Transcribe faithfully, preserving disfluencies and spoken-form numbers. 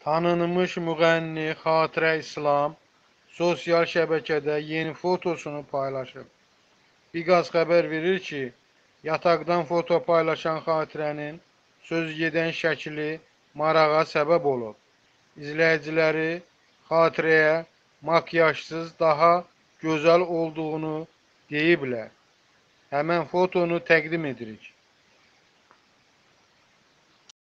Tanınmış müğənni Xatirə İslam sosial şəbəkədə yeni fotosunu paylaşıb. Biqaz xəbər verir ki, yataqdan foto paylaşan Xatirənin sözügedən şəkli marağa səbəb olub. İzləyiciləri Xatirəyə makyajsız daha gözəl olduğunu deyiblər. Həmən fotonu təqdim edirik.